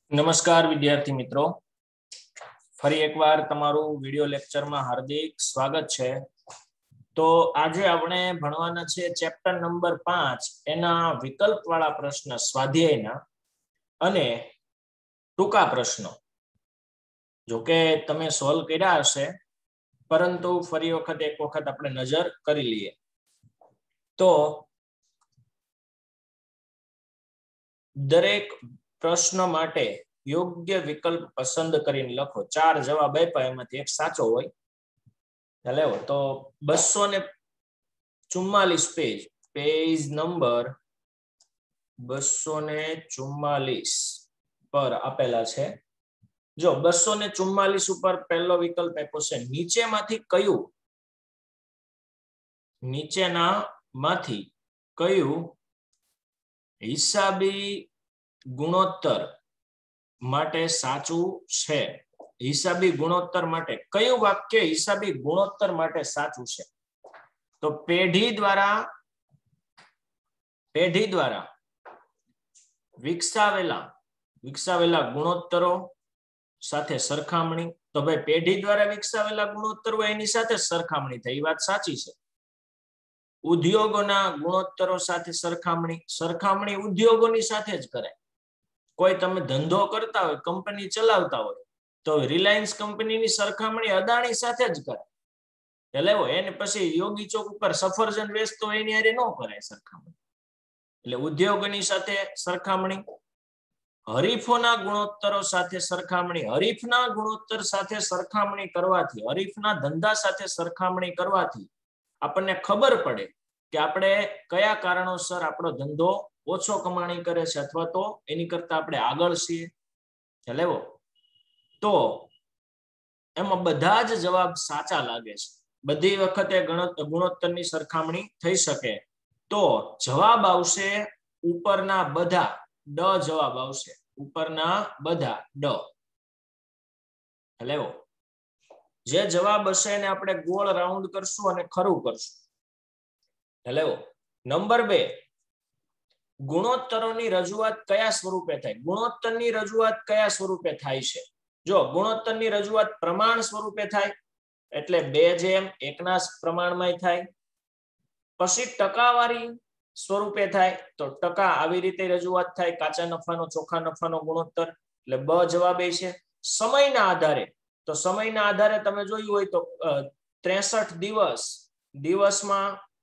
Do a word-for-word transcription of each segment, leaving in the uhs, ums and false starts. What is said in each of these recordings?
नमस्कार विद्यार्थी मित्रों, फरी एक बार तमारू वीडियो लेक्चर में हार्दिक स्वागत है। तो आज आपणे भणवाना छे चेप्टर नंबर पांच एना विकल्प वाला प्रश्न स्वाध्यायना अने टूका प्रश्नो जो के तमे सोल्व कर्या हशे, परंतु फरी वखत एक वखत आपणे नजर करी लीए। तो दरेक प्रश्न माटे योग्य विकल्प पसंद करीने लखो। चार जवाब आप्या एमांथी एक साचो होय। चलो तो बसो ने चुम्मालीस पेज पेज नंबर बसो ने चुम्मालीस पर आपेला छे। जो बसो ने चुम्मालीस पर पहलो विकल्प आप्यो छे नीचे मांथी कयुं नीचेना मांथी कयुं हिसाबी गुणोत्तर माटे साचुं छे। हिसाबी गुणोत्तर माटे कयुं वाक्य हिसाबी गुणोत्तर माटे साचुं छे? तो पेढ़ी द्वारा पेढ़ी द्वारा विकसावेला विकसावेला गुणोत्तरो साथे सरखामणी। तो भाई पेढ़ी द्वारा विकसावेला गुणोत्तरो एनी साथे सरखामणी थई, वात साची छे। उद्योगोना गुणोत्तरो साथे सरखामणी सरखामणी उद्योगोनी साथे ज कराय। कोई तमे धंधो करता होय, कंपनी चलावता होय, तो रिलायंस कंपनीनी सरखामणी अदाणी साथे ज कराय। એટલે એને પછી યોગી ચોક ઉપર સફરજન વેચતો એની હારે નો કરાય સરખામણી। એટલે ઉદ્યોગની સાથે સરખામણી, હરીફોના ગુણોત્તરો સાથે સરખામણી, હરીફના ગુણોત્તર સાથે સરખામણી કરવાથી, હરીફના ધંધા સાથે સરખામણી કરવાથી આપણને ખબર પડે કે આપણે કયા કારણોસર આપણો ધંધો ઓછો કમાણી કરે છે અથવા તો એની કરતા આપણે આગળ છીએ। ચલેવો તો એમાં બધા જ જવાબ સાચા લાગે છે। બધી વખતે ગુણોત્તરની સરખામણી થઈ શકે। તો જવાબ આવશે ઉપરના બધા ડ જવાબ આવશે ઉપરના બધા ડ। ચલેવો જે જવાબ હશે એને આપણે ગોળ રાઉન્ડ કરશું અને ખરું કરશું। ચલેવો નંબર બે, ગુણોત્તરોની રજૂઆત કયા સ્વરૂપે થાય? ગુણોત્તરની રજૂઆત કયા સ્વરૂપે થાય છે? જો ગુણોત્તરની રજૂઆત પ્રમાણ સ્વરૂપે થાય એટલે બે જેમ એકના પ્રમાણમાં થાય। પછી ટકાવારી સ્વરૂપે થાય તો ટકા આવી રીતે રજૂઆત થાય, કાચા નફાનો ચોખા નફાનો ગુણોત્તર એટલે બ જવાબ એ છે। સમયના આધારે તો સમયના આધારે તમે જોયું હોય તો ત્રેસઠ દિવસ દિવસમાં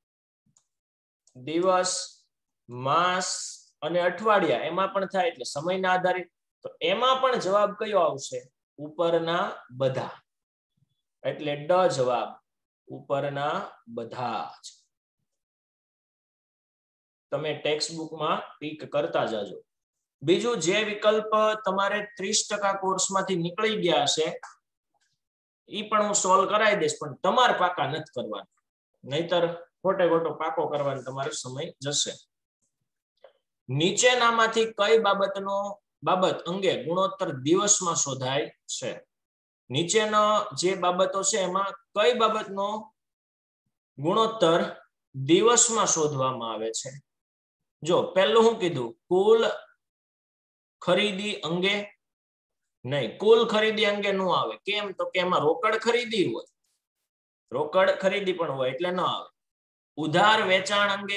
દિવસ માસ અને અઠવાડિયા એમાં પણ થાય એટલે સમયના આધારે। તો એમાં પણ જવાબ કયો આવશે? ઉપરના બધા એટલે ડ જવાબ ઉપરના બધા જ। તમે ટેક્સ્ટ बुक માં ટીક કરતા જાજો। બીજું જે વિકલ્પ તમારે ત્રીસ ટકા કોર્સ માંથી નીકળી ગયા હશે ઈ પણ હું સોલ્વ કરાવી દઈશ, પણ તમારે પાકા નથી કરવાના, નહીતર ખોટે ખોટો પાકો કરવાનો તમારો સમય જશે। નીચેનામાંથી કઈ બાબતનો બાબત અંગે ગુણોત્તર દિવસમાં શોધાય છે? નીચેનો જે બાબતો છે એમાં કઈ બાબતનો ગુણોત્તર દિવસમાં શોધવામાં આવે છે? જો પહેલું હું કીધું કુલ ખરીદી અંગે નહીં, કુલ ખરીદી અંગે નો આવે। કેમ? તો કે એમાં રોકડ ખરીદી હોય, રોકડ ખરીદી પણ હોય એટલે ન આવે। ઉધાર વેચાણ અંગે,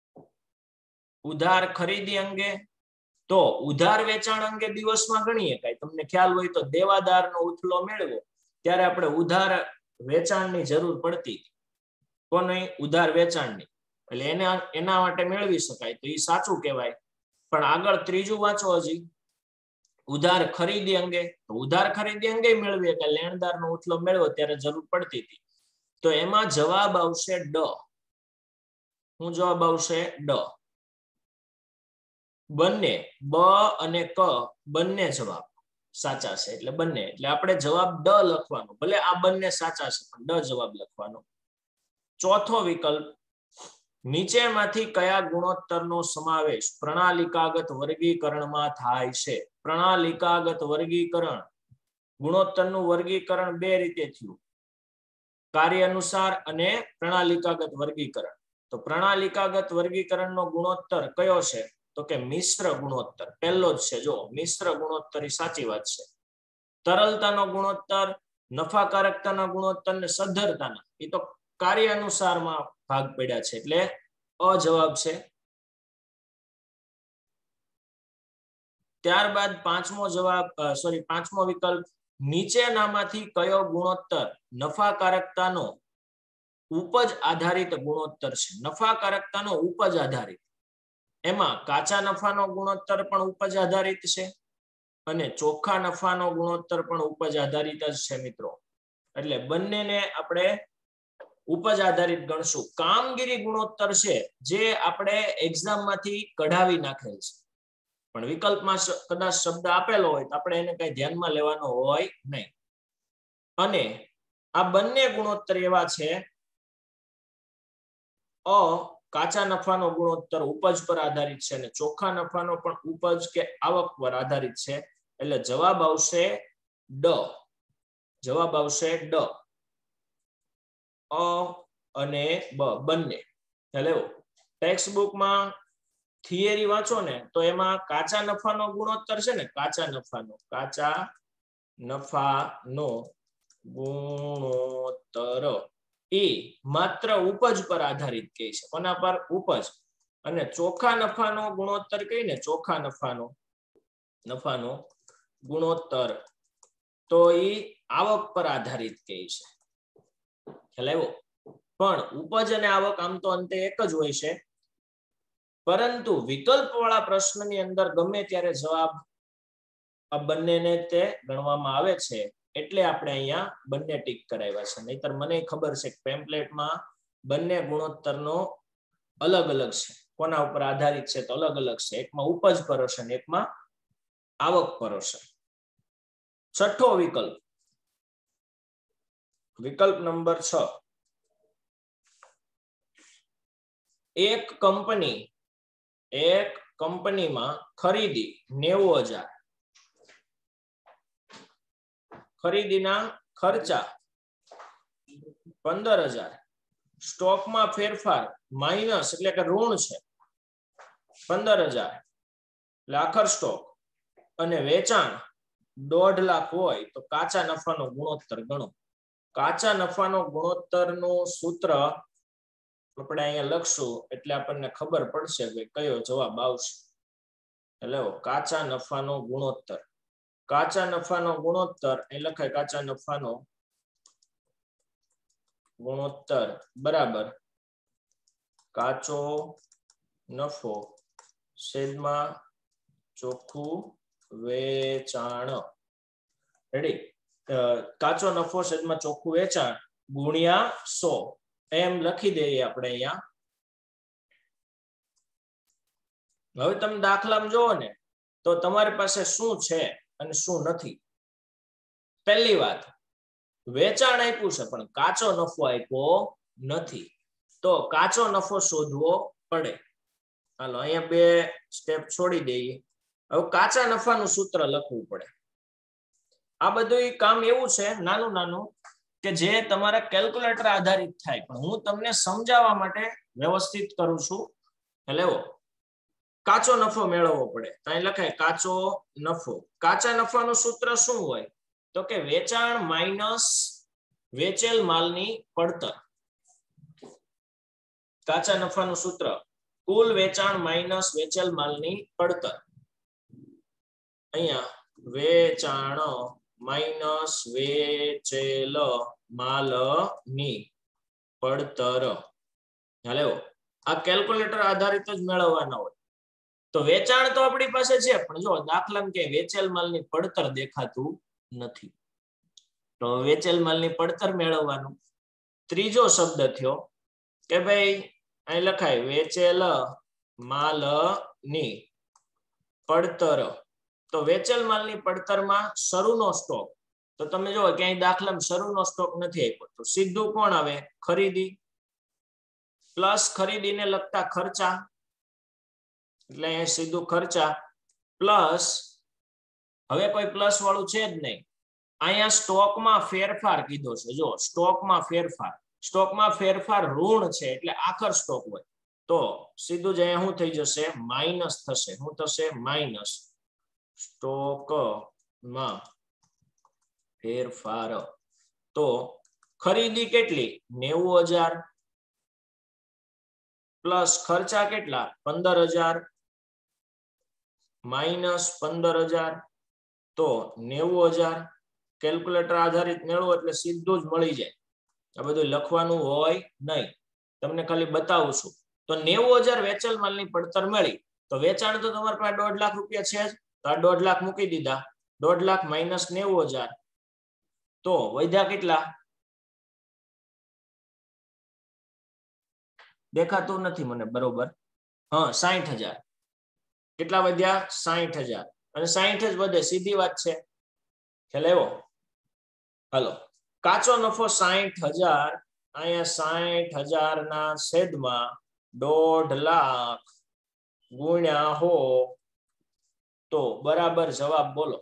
ઉધાર ખરીદી અંગે તો ઉધાર વેચાણ અંગે દિવસમાં ગણી શકાય। તમને ખ્યાલ હોય તો દેવાદારનો ઉથલો મેળવો ત્યારે આપણે ઉધાર વેચાણની જરૂર પડતી, કોની? ઉધાર વેચાણની, એટલે એને એના માટે મેળવી શકાય તો એ સાચું કહેવાય। પણ આગળ ત્રીજું વાંચો હજી, ઉધાર ખરીદી અંગે તો ઉધાર ખરીદી અંગે મેળવીએ કે લેણદારનો ઉથલો મેળવો ત્યારે જરૂર પડતી હતી, તો એમાં જવાબ આવશે ડ। શું જવાબ આવશે? ડ। બંને બ અને ક બંને જવાબ સાચા છે એટલે બંને, એટલે આપણે જવાબ ડ લખવાનો, ભલે આ બંને સાચા છે પણ ડ જવાબ લખવાનો। ચોથો વિકલ્પ, નીચેમાંથી કયા ગુણોત્તરનો સમાવેશ પ્રણાલિકાગત વર્ગીકરણમાં થાય છે? પ્રણાલિકાગત વર્ગીકરણ, ગુણોત્તરનું વર્ગીકરણ બે રીતે થયું, કાર્ય અનુસાર અને પ્રણાલિકાગત વર્ગીકરણ। તો પ્રણાલિકાગત વર્ગીકરણનો ગુણોત્તર કયો છે? તો કે મિશ્ર ગુણોત્તર. પહેલો જ છે જો મિશ્ર ગુણોત્તર એ સાચી વાત છે. તરલતાનો ગુણોત્તર, નફાકારકતાના ગુણોત્તર ને સદ્ધરતાના એ તો કાર્ય અનુસારમાં ભાગ પડ્યા છે એટલે અ જવાબ છે. ત્યારબાદ પાંચમો જવાબ સોરી પાંચમો વિકલ્પ, નીચેનામાંથી કયો ગુણોત્તર નફાકારકતાનો ઉપજ આધારિત ગુણોત્તર છે? નફાકારકતાનો ઉપજ આધારિત, એમાં કાચા નફાનો ગુણોત્તર પણ ઉપજ આધારિત છે અને ચોખ્ખા નફાનો ગુણોત્તર પણ ઉપજ આધારિત જ છે મિત્રો. એટલે બંનેને આપણે ઉપજ આધારિત ગણશું. કામગીરી ગુણોત્તર છે જે આપણે એક્ઝામમાંથી કઢાવી નાખેલ છે, પણ વિકલ્પમાં કદાચ શબ્દ આપેલો હોય તો આપણે એને કઈ ધ્યાનમાં લેવાનો હોય નહીં. અને આ બંને ગુણોત્તર એવા છે, અ કાચા નફાનો ગુણોત્તર ઉપજ પર આધારિત છે અને ચોખ્ખા નફાનો પણ ઉપજ કે આવક પર આધારિત છે. એટલે જવાબ આવશે ડ. જવાબ આવશે ડ. અ અને બ બંને. ચાલો ટેક્સ્ટ બુકમાં થિયરી વાંચો ને તો એમાં કાચા નફાનો ગુણોત્તર છે ને, કાચા નફાનો કાચા નફાનો ગુણોત્તર એ માત્ર ઉપજ પર આધારિત કહે છે. કોના પર? ઉપજ. અને ચોખ્ખા નફાનો ગુણોત્તર કહીને, ચોખ્ખા નફાનો નફાનો ગુણોત્તર તો એ આવક પર આધારિત કહે છે. ખ્યાલ આવ્યો? પણ ઉપજ અને આવક આમ તો અંતે એક જ હોય છે, પરંતુ વિકલ્પ વાળા પ્રશ્નની અંદર ગમે ત્યારે જવાબ આ બંનેને તે ગણવામાં આવે છે એટલે આપણે અહીંયા બંને ટીક કરાવ્યા છે. નહીતર મને ખબર છે કે પેમ્પલેટમાં બંને ગુણોત્તરનો અલગ અલગ છે, કોના ઉપર આધારિત છે તો અલગ અલગ છે. એકમાં ઉપજ પર હશે અને એકમાં આવક પર હશે. છઠ્ઠો વિકલ્પ, વિકલ્પ નંબર છ, એક કંપની એક કંપનીમાં ખરીદી નેવું હજાર, ખરીદીના ખર્ચા પંદર હજાર, સ્ટોકમાં ફેરફાર માઇનસ એટલે કે ઋણ છે પંદર હજાર એટલે આખર સ્ટોક, અને વેચાણ દોઢ લાખ હોય તો કાચા નફાનો ગુણોત્તર ગણો. કાચા નફાનો ગુણોત્તર નું સૂત્ર આપણે અહીંયા લખશું એટલે આપણને ખબર પડશે કે કયો જવાબ આવશે. એટલે કાચા નફાનો ગુણોત્તર, કાચા નફાનો ગુણોત્તર એ લખાય કાચા નફાનો ગુણોત્તર બરાબર કાચો નફો છેદમાં ચોખ્ખું વેચાણ. રેડી? કાચો નફો છેદમાં ચોખ્ખું વેચાણ ગુણ્યા સો એમ લખી દઈએ આપણે અહીંયા. હવે તમે દાખલામાં જોવો ને તો તમારી પાસે શું છે અને શું નથી. પહેલી વાત, વેચાણ આપ્યું છે પણ કાચો નફો આપ્યો નથી, તો કાચો નફો શોધવો પડે. હાલો અહીંયા બે સ્ટેપ છોડી દઈએ. હવે કાચા નફાનું સૂત્ર લખવું પડે. આ બધું કામ એવું છે નાનું નાનું કે જે તમારા કેલ્ક્યુલેટર આધારિત થાય, પણ હું તમને સમજાવવા માટે વ્યવસ્થિત કરું છું. એટલે કાચો નફો મેળવવો પડે તો અહીં લખાય કાચો નફો. કાચા નફાનું સૂત્ર શું હોય તો કે વેચાણ માઇનસ વેચેલ માલની પડતર. કાચા નફાનું સૂત્ર કુલ વેચાણ માઇનસ વેચેલ માલની પડતર. અહીંયા વેચાણ માઇનસ વેચેલ માલની પડતર. હાલે આ કેલ્ક્યુલેટર આધારિત જ મેળવવાના હોય. તો વેચાણ તો આપણી પાસે છે પણ જો દાખલામાં કે વેચેલ માલની પડતર દેખાતું નથી, તો વેચેલ માલની પડતર મેળવવાનું. ત્રીજો શબ્દ થયો કે ભાઈ અહીં લખાય વેચેલ માલની પડતર. તો વેચેલ માલની પડતરમાં શરૂનો સ્ટોક, તો તમે જો ક્યાંય દાખલામાં શરૂનો સ્ટોક નથી આપ્યો તો સીધું કોણ આવે? ખરીદી પ્લસ ખરીદીને લગતા ખર્ચા, એટલે સીધું ખર્ચા પ્લસ, હવે કોઈ પ્લસ વાળું છે જ નહીં. અહીંયા સ્ટોકમાં ફેરફાર કીધો છે. જો સ્ટોકમાં ફેરફાર, સ્ટોકમાં ફેરફાર ઋણ છે એટલે આખર સ્ટોક હોય. તો સીધું જ અહીંયા શું થઈ જશે માઇનસ થશે શું થશે માઇનસ સ્ટોક માં ફેરફાર તો ખરીદી કેટલી નેવું હજાર પ્લસ ખર્ચા કેટલા પંદર હજાર માઇનસ પંદર હજાર તો નેવું હજાર કેલ્ક્યુલેટર આધારિત મેળવો એટલે સીધું જ મળી જાય આ બધું લખવાનું હોય નહીં તમને ખાલી બતાવું છું તો નેવું હજાર વેચાલ માલની પડતર મળી તો વેચાણ તો તમારા પાસે દોઢ લાખ રૂપિયા છે જ તો આ દોઢ લાખ મૂકી દીધા દોઢ લાખ માઇનસ નેવું હજાર તો વધ્યા કેટલા દેખાતું નથી મને બરોબર હા સાઠ હજાર કેટલા વધ્યા સાઠ હજાર અને સાઠ જ વધે સીધી વાત છે ખ્યાલ આવ્યો હાલો કાચો નફો સાઠ હજાર અહીંયા સાઠ હજાર ના છેદમાં દોઢ લાખ ગુણ્યા હો તો બરાબર જવાબ બોલો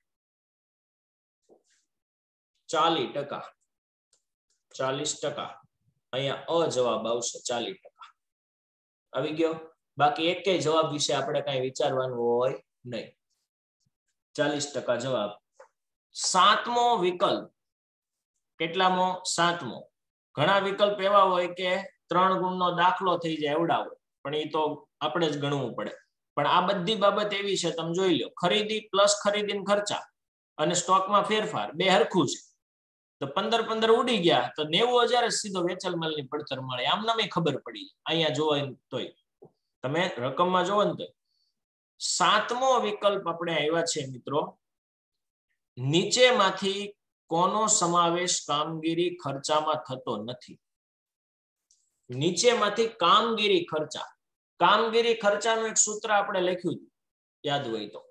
ચાલીસ ટકા ચાલીસ ટકા અહીંયા અજવાબ આવશે ચાલીસ ટકા આવી ગયો બાકી એક જવાબ વિશે આપણે કઈ વિચારવાનું હોય નહીં ચાલીસ ટકા જવાબ સાતમો વિકલ્પ કેટલામો સાતમો ઘણા વિકલ્પ એવા હોય કે ત્રણ ગુણનો દાખલો થઈ જાય એવડાવો પણ એ તો આપણે જ ગણવું પડે પણ આ બધી બાબત એવી છે તમે જોઈ લો ખરીદી પ્લસ ખરીદીના ખર્ચા અને સ્ટોકમાં ફેરફાર બે હરખું છે તો પંદર પંદર ઉડી ગયા તો નેવું હજાર સીધો વેચાલ માલની પડતર મળે આમ નામે ખબર પડી અહીંયા જોવાય તોય તમે રકમમાં જોવો ને તો સાતમો વિકલ્પ આપણે આવ્યા છે મિત્રો નીચેમાંથી કોનો સમાવેશ કામગીરી ખર્ચામાં થતો નથી નીચેમાંથી કામગીરી ખર્ચા કામગીરી ખર્ચાનું એક સૂત્ર આપણે લખ્યું યાદ હોય તો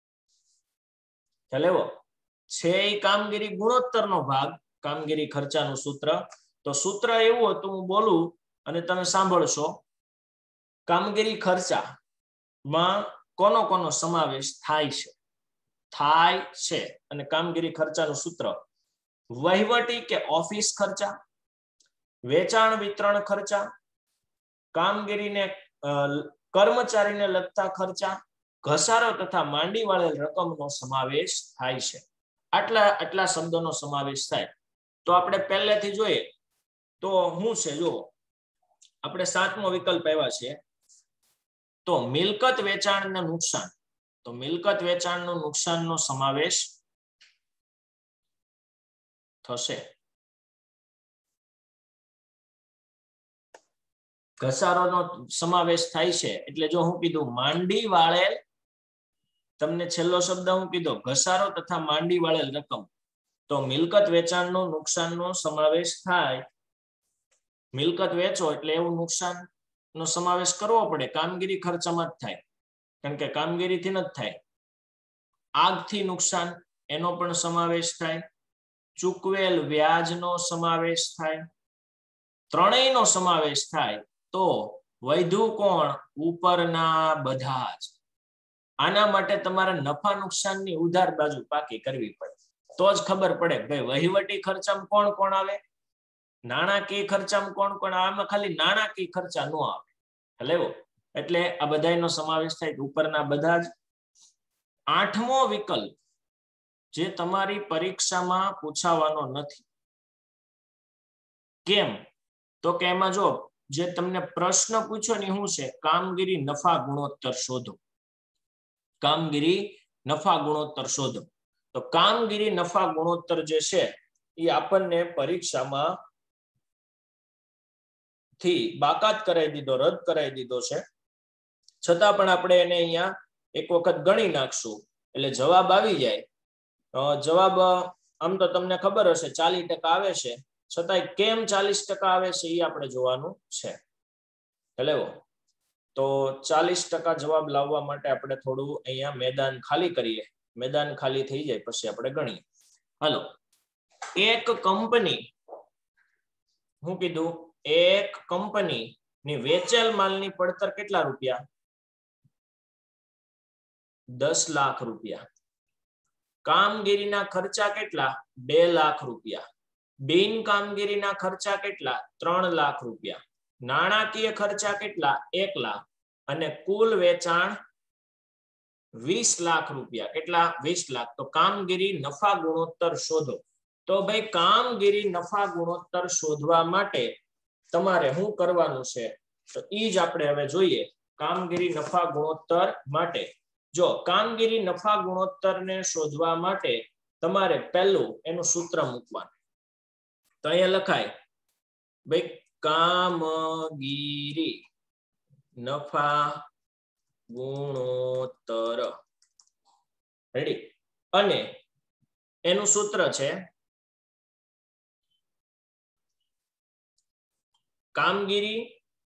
ચાલે છે એ કામગીરી ગુણોત્તરનો ભાગ કામગીરી ખર્ચાનું સૂત્ર તો સૂત્ર એવું હતું હું બોલું અને તમે સાંભળશો કામગીરી ખર્ચામાં કોનો કોનો સમાવેશ થાય છે થાય છે અને કામગીરી ખર્ચાનું સૂત્ર વહીવટી કે ઓફિસ ખર્ચા વેચાણ વિતરણ ખર્ચા કામગીરીને કર્મચારીને લગતા ખર્ચા ઘસારો તથા માંડી વાળેલ રકમનો સમાવેશ થાય છે આટલા આટલા શબ્દોનો સમાવેશ થાય તો આપણે પહેલેથી જોઈએ તો શું છે જો આપણે સાતમો વિકલ્પ આવ્યા છે તો મિલકત વેચાણને નુકસાન તો મિલકત વેચાણનું નુકસાનનો સમાવેશ થશે ઘસારોનો સમાવેશ થાય છે એટલે જો હું કીધું માંડી વાળેલ તમને છેલ્લો શબ્દ હું કીધો ઘસારો તથા માંડી વાળેલ રકમ તો મિલકત વેચાણનો નુકસાનનો સમાવેશ થાય મિલકત વેચો એટલે એવું નુકસાન નો સમાવેશ કરવો પડે કામગીરી ખર્ચામાં જ થાય કારણ કે કામગીરીથી ન જ થાય આગથી નુકસાન એનો પણ સમાવેશ થાય ચૂકવેલ વ્યાજનો સમાવેશ થાય ત્રણેયનો સમાવેશ થાય તો વધુ કોણ ઉપરના બધા જ આના માટે તમારે નફા નુકસાનની ઉધાર બાજુ પાકી કરવી પડે તો જ ખબર પડે ભાઈ વહીવટી ખર્ચામાં કોણ કોણ આવે નાણાકીય ખર્ચામાં કોણ કોણ આમાં ખાલી નાણાકીય ખર્ચા નો આવે લેવો એટલે આ બધાનો સમાવેશ થાય ઉપરના બધા જ આઠમો વિકલ્પ જે તમારી પરીક્ષામાં પૂછાવાનો નથી કેમ તો કે એમાં જો જે તમને પ્રશ્ન પૂછ્યો ને શું છે કામગીરી નફા ગુણોત્તર શોધો કામગીરી નફા ગુણોત્તર શોધો તો કામગીરી નફા ગુણોત્તર જે છે એ આપણને પરીક્ષામાં થી બાકાત કરાવી દીધો રદ કરાવી દીધો છે છતાં પણ આપણે એને અહીંયા એક વખત ગણી નાખશું એટલે જવાબ આવી જાય જવાબ આમ તો તમને ખબર હશે ચાલીસ ટકા આવે છે છતાંય કેમ ચાલીસ ટકા આવે છે એ આપણે જોવાનું છે લેવો તો ચાલીસ ટકા જવાબ લાવવા માટે આપણે થોડું અહીંયા મેદાન ખાલી કરીએ મેદાન ખાલી થઈ જાય પછી આપણે ગણીએ હાલો એક કંપની હું કીધું એક કંપની ની વેચેલ માલની પડતર કેટલા રૂપિયા દસ લાખ રૂપિયા કામગીરીના ખર્ચા કેટલા બે લાખ રૂપિયા બિન કામગીરીના ખર્ચા કેટલા ત્રણ લાખ રૂપિયા નાણાકીય ખર્ચા કેટલા એક લાખ અને કુલ વેચાણ વીસ લાખ રૂપિયા કેટલા વીસ લાખ તો કામગીરી નફા ગુણોત્તર શોધો તો ભાઈ કામગીરી નફા ગુણોત્તર શોધવા માટે તમારે શું કરવાનું છે તો ઈ જ આપણે હવે જોઈએ કામગીરી નફા ગુણોત્તર માટે જો કામગીરી નફા ગુણોત્તર ને શોધવા માટે તમારે પહેલું એનું સૂત્ર મૂકવાનું તો અહીંયા લખાય ભાઈ કામગીરી નફા ગુણોત્તર રેડી અને એનું સૂત્ર છે કામગીરી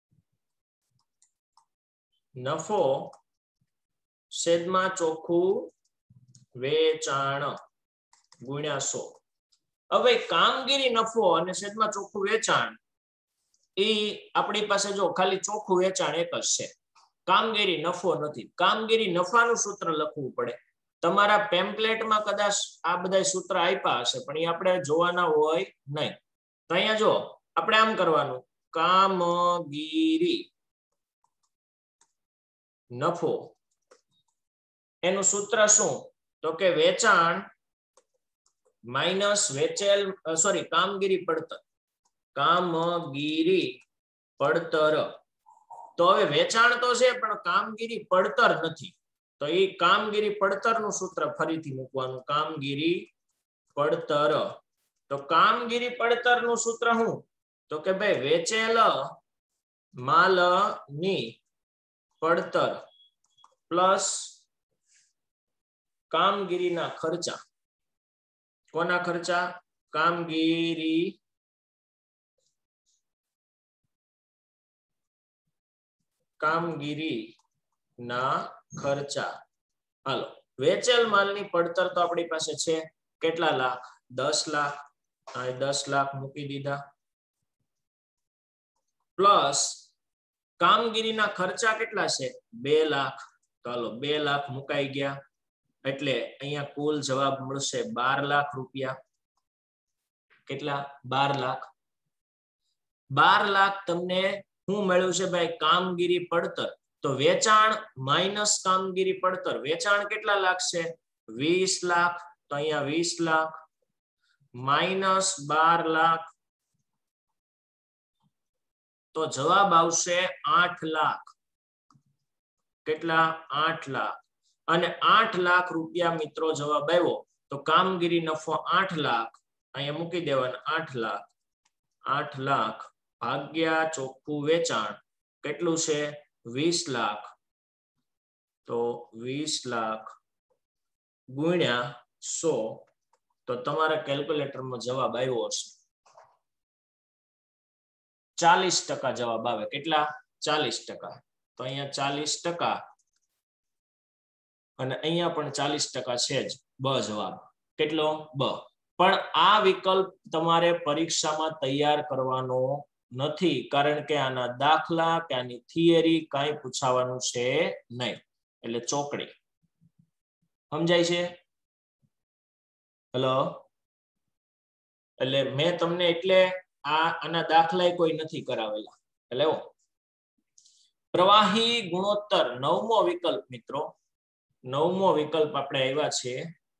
નફો છેદમાં ચોખ્ખું વેચાણ ગુણ્યા સો હવે કામગીરી નફો અને છેદમાં ચોખ્ખું વેચાણ એ આપણી પાસે જો ખાલી ચોખ્ખું વેચાણ એક જ છે કામગીરી નફો નથી કામગીરી નફાનું સૂત્ર લખવું પડે તમારા પેમ્પલેટમાં કદાચ આ બધા સૂત્ર આપ્યા હશે પણ એ આપણે જોવાના હોય નહીં તો અહીંયા જો આપણે આમ કરવાનું કામગીરી નફો એનું સૂત્ર શું તો કે વેચાણ માઇનસ વેચેલ સોરી કામગીરી પડતર કામગીરી પડતર તો હવે વેચાણ તો છે પણ કામગીરી પડતર નથી તો એ કામગીરી પડતર નું સૂત્ર ફરીથી મૂકવાનું કામગીરી પડતર તો કામગીરી પડતર નું સૂત્ર શું તો કે ભાઈ વેચેલ માલ ની પડતર પ્લસ કામગીરીના ખર્ચા કોના ખર્ચા કામગીરી કામગીરી ના ખર્ચા હાલો વેચેલ માલની પડતર તો આપણી પાસે છે કેટલા લાખ દસ લાખ આ દસ લાખ મૂકી દીધા પ્લસ કામગીરીના ખર્ચા કેટલા છે બે લાખ ચાલો બે લાખ મુકાઈ ગયા એટલે અહીંયા કુલ જવાબ મળશે બાર લાખ રૂપિયા કેટલા બાર લાખ બાર લાખ તમને શું મળ્યું છે ભાઈ કામગીરી પડતર તો વેચાણ માઇનસ કામગીરી પડતર વેચાણ કેટલા લાખ છે વીસ લાખ તો અહીંયા વીસ લાખ માઇનસ બાર લાખ તો જવાબ આવશે આઠ લાખ કેટલા આઠ લાખ અને આઠ લાખ રૂપિયા મિત્રો જવાબ આવ્યો તો કામગીરી નફો આઠ લાખ અહીંયા મૂકી દેવાના આઠ લાખ આઠ લાખ ભાગ્યા ચોખ્ખું વેચાણ કેટલું છે વીસ લાખ તો વીસ લાખ ગુણ્યા સો તો તમારા કેલ્ક્યુલેટરમાં જવાબ આવ્યો હશે ચાલીસ ટકા જવાબ આવે કેટલા ચાલીસ ટકા તો અહીંયા ચાલીસ ટકા અને અહીંયા પણ ચાલીસ ટકા છે જ બ જવાબ કેટલો બ પણ આ વિકલ્પ તમારે પરીક્ષામાં તૈયાર કરવાનો નથી કારણ કે આના દાખલા કે આની થિયરી કાંઈ પૂછાવાનું છે નહીં એટલે ચોકડી સમજાય છે હેલો એટલે મેં તમને એટલે આ આના દાખલા કોઈ નથી કરાવેલા એટલે પ્રવાહી ગુણોત્તર નવમો વિકલ્પ મિત્રો નવમો વિકલ્પ આપણે આવ્યા છે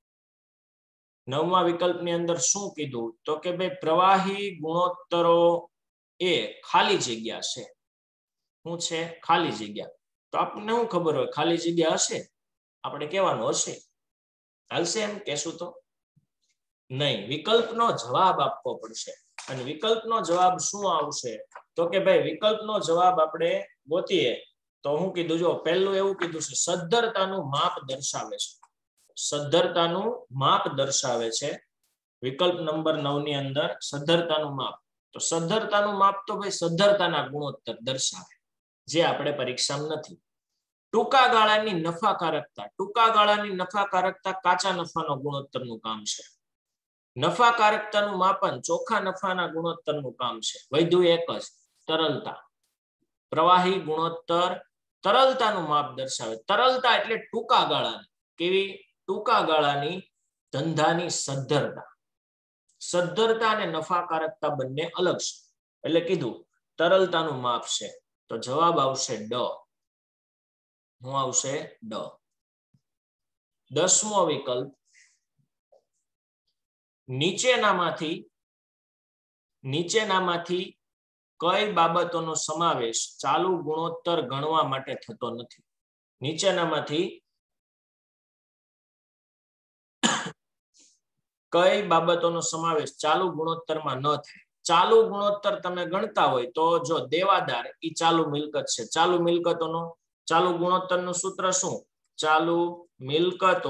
નવમા વિકલ્પની અંદર શું કીધું તો કે ભાઈ પ્રવાહી ગુણોત્તરો એ ખાલી જગ્યા છે શું છે ખાલી જગ્યા તો આપણને શું ખબર હોય ખાલી જગ્યા હશે આપણે કહેવાનું હશે હાલશે એમ કહેશું તો નહીં વિકલ્પનો જવાબ આપવો પડશે અને વિકલ્પનો જવાબ શું આવશે તો કે ભાઈ વિકલ્પનો જવાબ આપણે ગોતીએ તો હું કીધું જો પહેલું એવું કીધું છે સદ્ધરતાનું માપ દર્શાવે છે સદ્ધરતાનું માપ દર્શાવે છે વિકલ્પ નંબર નવ ની અંદર સદ્ધરતાનું માપ તો સદ્ધરતાનું માપ તો ભાઈ સદ્ધરતાના ગુણોત્તર દર્શાવે જે આપણે પરીક્ષામાં નથી ટૂંકા ગાળાની નફાકારકતા ટૂંકા ગાળાની નફાકારકતા કાચા નફાનો ગુણોત્તરનું કામ છે નફાકારકતાનું માપન ચોખ્ખા નફાના ગુણોત્તરનું કામ છે વધુ એક જ તરલતા પ્રવાહી ગુણોત્તર તરલતાનું માપ દર્શાવે તરલતા એટલે ટૂંકા ગાળાની કેવી ટૂંકા ગાળાની ધંધાની સદ્ધરતા સદ્ધરતા અને નફાકારકતા બંને અલગ છે એટલે કીધું तरलताનું માપ છે તો જવાબ આવશે ડ હું આવશે ડ દસમો વિકલ્પ નીચેનામાંથી નીચેનામાંથી કઈ બાબતોનો સમાવેશ ચાલુ ગુણોત્તર ગણવા માટે થતો નથી નીચેનામાંથી કઈ બાબતોનો સમાવેશ ચાલુ ગુણોત્તરમાં ન થાય ચાલુ ગુણોત્તર તમે ગણતા હોય તો જો દેવાદાર ઈ ચાલુ મિલકત છે ચાલુ મિલકતોનો ચાલુ ગુણોત્તરનું સૂત્ર શું ચાલુ મિલકતો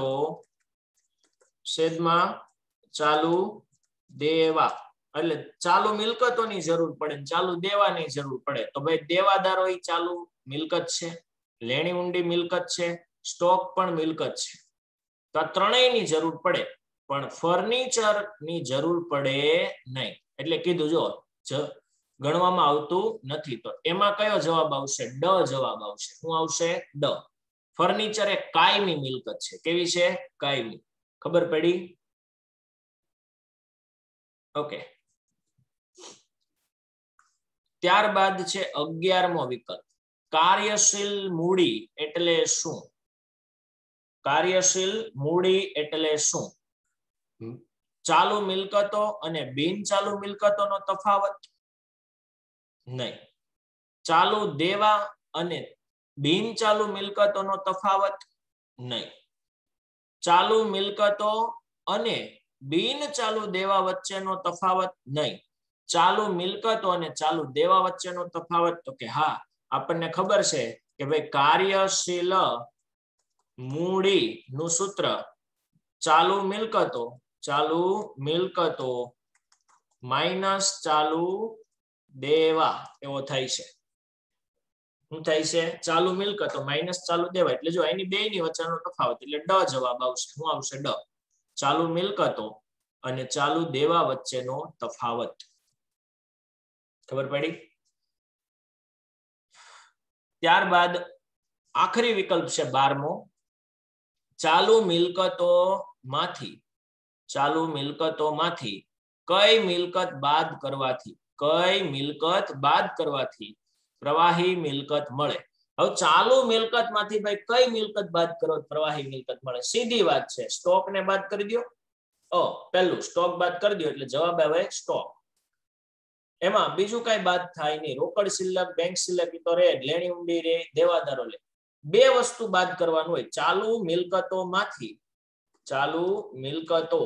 છેદમાં ચાલુ દેવા એટલે ચાલુ મિલકતોની જરૂર પડે ચાલુ દેવાની જરૂર પડે તો ભાઈ દેવાદારો ઈ ચાલુ મિલકત છે લેણી ઊંડી મિલકત છે સ્ટોક પણ મિલકત છે તો આ ત્રણેયની જરૂર પડે પણ ફર્નિચર ની જરૂર પડે નહીં એટલે કીધું જો ગણવામાં આવતું નથી તો એમાં કયો જવાબ આવશે ડ જવાબ આવશે શું આવશે ડ ફર્નિચર એ કાયમી મિલકત છે કેવી છે કાયમી ખબર પડી ઓકે ત્યારબાદ છે અગિયારમો વિકલ્પ કાર્યશીલ મૂડી એટલે શું કાર્યશીલ મૂડી એટલે શું ચાલુ મિલકતો અને બિન ચાલુ મિલકતોનો તફાવત નહીં ચાલુ દેવા અને બિન ચાલુ મિલકતોનો તફાવત નહીં ચાલુ મિલકતો અને બિન ચાલુ દેવા વચ્ચેનો તફાવત નહીં ચાલુ મિલકતો અને ચાલુ દેવા વચ્ચેનો તફાવત તો કે હા આપણને ખબર છે કે ભાઈ કાર્યશીલ મૂડી નું સૂત્ર ચાલુ મિલકતો ચાલુ મિલકતો માઇનસ ચાલુ દેવા એવો થાય છે શું થાય છે ચાલુ મિલકતો માઇનસ ચાલુ દેવા એટલે જો એની બે ની વચ્ચેનો તફાવત એટલે ડ જવાબ આવશે શું આવશે ડ ચાલુ મિલકતો અને ચાલુ દેવા વચ્ચેનો તફાવત ખબર પડી ત્યારબાદ આખરી વિકલ્પ છે બારમો ચાલુ મિલકતો માંથી ચાલુ મિલકતો માંથી કઈ મિલકત બાદ કરવાથી કઈ મિલકત બાદ કરવાથી પ્રવાહી મિલકત મળે હવે ચાલુ મિલકત માંથી ભાઈ કઈ મિલકત બાદ કરો પ્રવાહી મિલકત મળે સીધી વાત છે સ્ટોક ને બાદ કરી દો ઓ પહેલું સ્ટોક બાદ કરી દો એટલે જવાબ આવે સ્ટોક એમાં બીજું કઈ બાદ થાય નહીં રોકડ શિલ્લક બેંક શિલ્લક તો રે લેણી ઊંડી રે દેવાદારો લે બે વસ્તુ બાદ કરવાનું હોય ચાલુ મિલકતો માંથી ચાલુ મિલકતો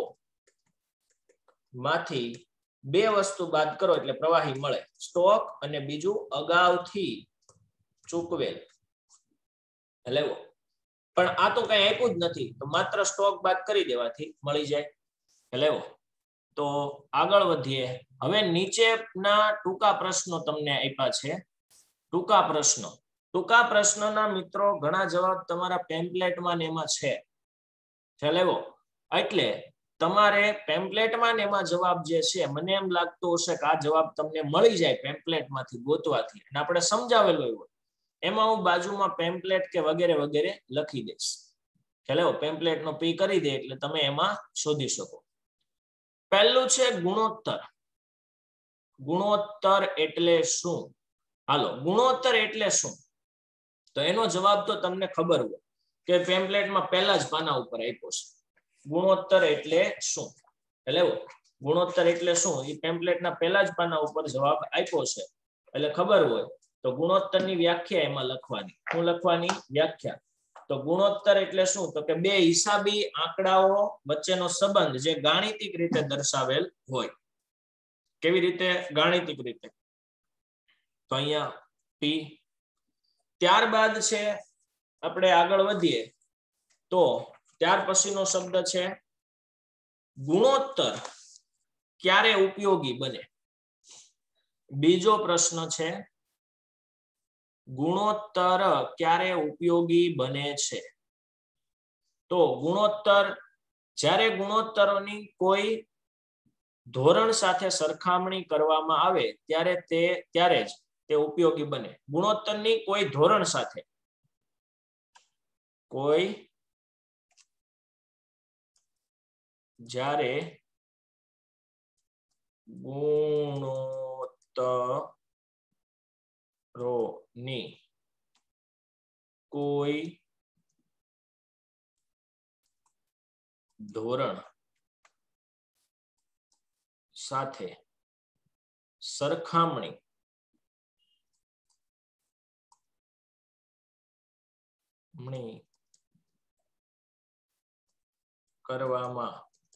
માંથી બે વસ્તુ બાદ કરો એટલે પ્રવાહી મળે સ્ટોક અને બીજું અગાઉથી ચૂકવેલ લેવો પણ આ તો કઈ આપ્યું જ નથી તો માત્ર સ્ટોક બાદ કરી દેવાથી મળી જાય લેવો તો આગળ વધીએ હવે નીચેના ટૂંકા પ્રશ્નો તમને આપ્યા છે ટૂંકા પ્રશ્નો ટૂંકા પ્રશ્નના મિત્રો ઘણા જવાબ તમારા પેમ્પલેટમાં ને એમાં છે લેવો એટલે તમારે પેમ્પલેટમાં ને એમાં જવાબ જે છે મને એમ લાગતું હશે કે આ જવાબ તમને મળી જાય પેમ્પલેટમાંથી ગોતવાથી અને આપણે સમજાવેલો હોય એમાં હું બાજુમાં પેમ્પલેટ કે વગેરે વગેરે લખી દઈશ ખ્યાલ પેમ્પલેટ નો પી કરી દે એટલે તમે એમાં શોધી શકો પહેલું છે ગુણોત્તર ગુણોત્તર એટલે શું હાલો ગુણોત્તર એટલે શું તો એનો જવાબ તો તમને ખબર હોય કે પેમ્પલેટમાં પહેલા જ પાના ઉપર આપ્યો છે ગુણોત્તર એટલે શું એટલે ગુણોત્તર એટલે શું એ પેમ્પલેટના પહેલા જ પાના ઉપર જવાબ આપ્યો છે એટલે ખબર હોય તો ગુણોત્તરની વ્યાખ્યા એમાં લખવાની શું લખવાની વ્યાખ્યા તો ગુણોત્તર એટલે શું તો કે બે હિસાબી આંકડાઓ વચ્ચેનો સંબંધ જે ગાણિતિક રીતે દર્શાવેલ હોય કેવી રીતે ગાણિતિક રીતે તો અહીંયા પી ત્યારબાદ છે આપણે આગળ વધીએ તો ત્યાર પછીનો શબ્દ છે ગુણોત્તર ક્યારે ઉપયોગી બને બીજો પ્રશ્ન છે ગુણોત્તર ક્યારે ઉપયોગી બને છે તો ગુણોત્તર જ્યારે ગુણોત્તરોની કોઈ ધોરણ સાથે સરખામણી કરવામાં આવે ત્યારે તે ત્યારે જ તે ઉપયોગી બને ગુણોત્તરની કોઈ ધોરણ સાથે કોઈ જ્યારે ગુણોત્તર રો ની કોઈ ધોરણ સાથે સરખામણી કરવામાં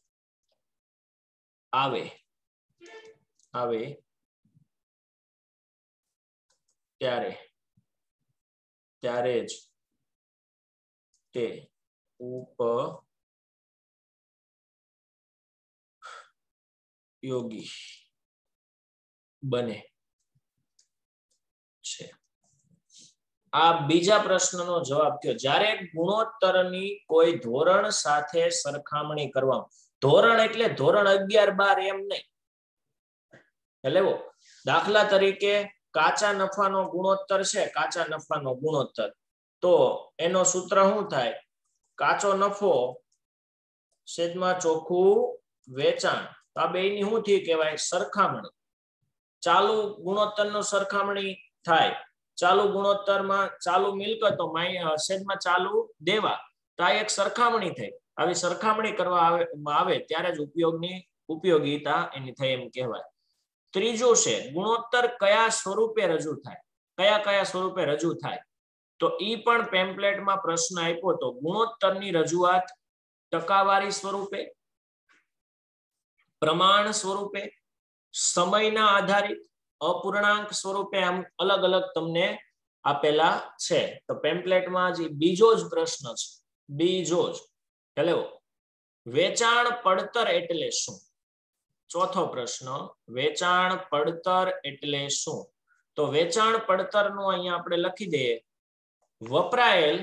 આવે આવે ત્યારે ત્યારે જ તે ઉપયોગી બને છે. આ બીજા પ્રશ્નનો જવાબ થયો. જ્યારે ગુણોત્તરની કોઈ ધોરણ સાથે સરખામણી કરવામાં, ધોરણ એટલે ધોરણ અગિયાર બાર એમ નહીં. એટલે દાખલા તરીકે કાચા નફાનો ગુણોત્તર છે, કાચા નફાનો ગુણોત્તર, તો એનો સૂત્ર શું થાય? કાચો નફો છેદમાં ચોખ્ખું વેચાણ. આ બેની શું થી કહેવાય? સરખામણી. ચાલુ ગુણોત્તરનો સરખામણી થાય. ચાલુ ગુણોત્તરમાં ચાલુ મિલકતો છેદમાં ચાલુ દેવા, તો આ એક સરખામણી થઈ. આવી સરખામણી કરવા આવે આવે ત્યારે જ ઉપયોગની ઉપયોગીતા એની થઈ એમ કહેવાય. ત્રીજું છે ગુણોત્તર કયા સ્વરૂપે રજૂ થાય? કયા કયા સ્વરૂપે રજૂ થાય? તો ઈ પણ પેમ્પલેટમાં પ્રશ્ન આપ્યો તો. ગુણોત્તરની રજૂઆત ટકાવારી સ્વરૂપે, પ્રમાણ સ્વરૂપે, સમયના આધારિત, અપૂર્ણાંક સ્વરૂપે, આમ અલગ અલગ તમને આપેલા છે. તો પેમ્પલેટમાં જે બીજો જ પ્રશ્ન છે, બીજો જ હેલો, વેચાણ પડતર એટલે શું? ચોથો પ્રશ્ન, વેચાણ પડતર એટલે શું? તો વેચાણ પડતર નું અહીંયા આપણે લખી દઈએ, વપરાયેલ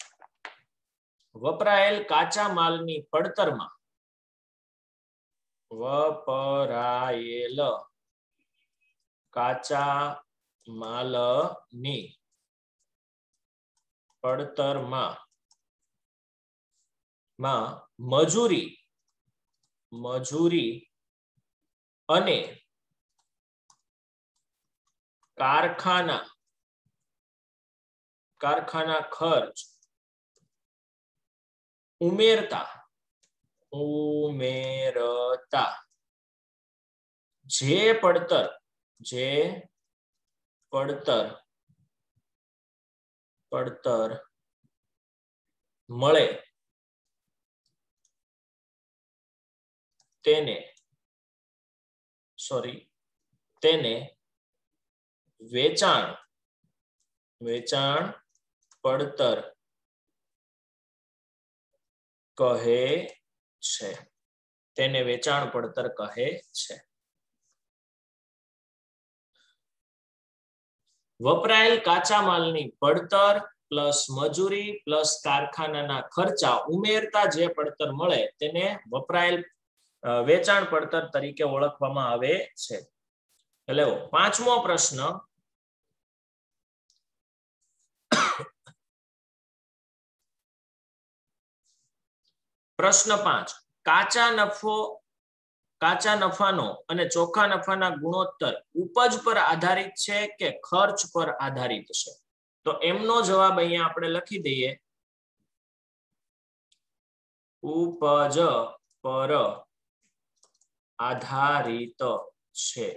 વપરાયેલ કાચા માલની પડતરમાં વપરાયેલ કાચા માલની પડતરમાં માં મજૂરી મજૂરી અને કારખાના કારખાના ખર્ચ ઉમેરતા ઉમેરતા જે પડતર જે પડતર પડતર મળે તેને સોરી તેને વેચાણ વેચાણ પડતર કહે છે. તેને વેચાણ પડતર કહે છે. વપરાયેલ કાચા માલની પડતર પ્લસ મજૂરી પ્લસ કારખાનાના ખર્ચા ઉમેરતા જે પડતર મળે તેને વપરાયેલ વેચાણ પડતર તરીકે ઓળખવામાં આવે છે. એટલે પાંચમો પ્રશ્ન, પ્રશ્ન પાંચ, કાચા નફો કાચા નફાનો અને ચોખ્ખા નફાના ગુણોત્તર ઉપજ પર આધારિત છે કે ખર્ચ પર આધારિત છે? તો એમનો જવાબ અહીંયા આપણે લખી દઈએ, ઉપજ પર આધારિત છે.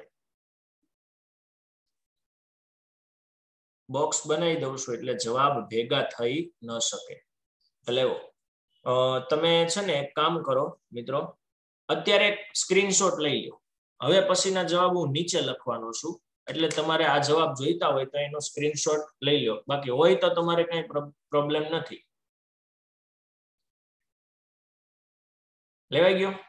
બોક્સ બનાવી દઉં છું એટલે જવાબ ભેગા થઈ ન શકે. એટલે તમે છે ને એક કામ કરો મિત્રો, અત્યારે સ્ક્રીનશોટ લઈ લો. હવે પછીના જવાબ હું નીચે લખવાનો છું, એટલે તમારે આ જવાબ જોઈતા હોય તો એનો સ્ક્રીનશોટ લઈ લો. બાકી હોય તો તમારે કઈ પ્રોબ્લેમ નથી. લેવાઈ ગયો?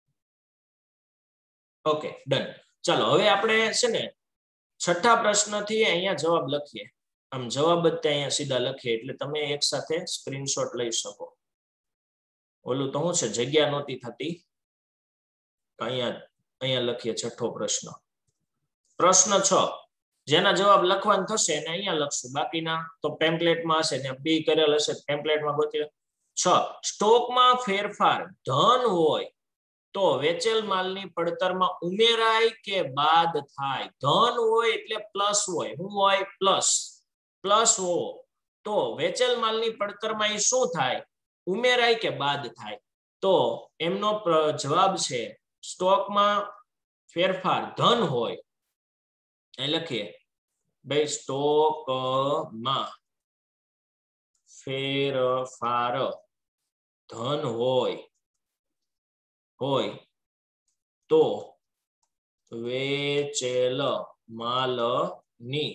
Okay, done. ચાલો હવે આપણે છે ને છઠ્ઠા પ્રશ્નથી અહીંયા જવાબ લખીએ. આમ જવાબ જ અહીંયા સીધા લખીએ એટલે તમે એક સાથે સ્ક્રીનશોટ લઈ શકો. ઓલું તો શું છે, જગ્યા નહોતી થતી. અહીંયા અહીંયા લખીએ છઠ્ઠો પ્રશ્ન. પ્રશ્ન છ, જેના જવાબ લખવાનું થશે એને અહીંયા લખશું, બાકીના તો પેમ્પલેટમાં હશે ને બી કરેલ હશે પેમ્પલેટમાં ગોતી. છ, સ્ટોકમાં ફેરફાર ધન હોય તો વેચેલ માલની પડતરમાં ઉમેરાય કે બાદ થાય? ધન હોય એટલે પ્લસ હોય, શું હોય? પ્લસ. પ્લસ હો તો વેચેલ માલની પડતરમાં એ શું થાય? ઉમેરાય કે બાદ થાય? તો એમનો જવાબ છે સ્ટોકમાં ફેરફાર ધન હોય એ લખીએ ભાઈ, સ્ટોકમાં ફેરફાર ધન હોય હોય તો વેચેલ માલની